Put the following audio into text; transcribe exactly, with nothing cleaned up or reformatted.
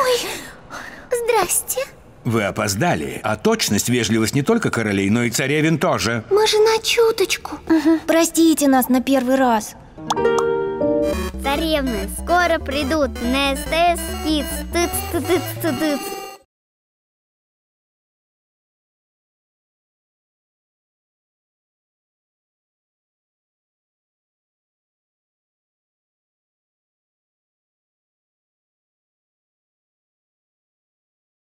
Ой, здрасте. Вы опоздали, а точность, вежливость не только королей, но и царевин тоже. Мы же на чуточку. Угу. Простите нас на первый раз. Царевны скоро придут на СТС Kids. Тыц-тыц-тыц-тыц.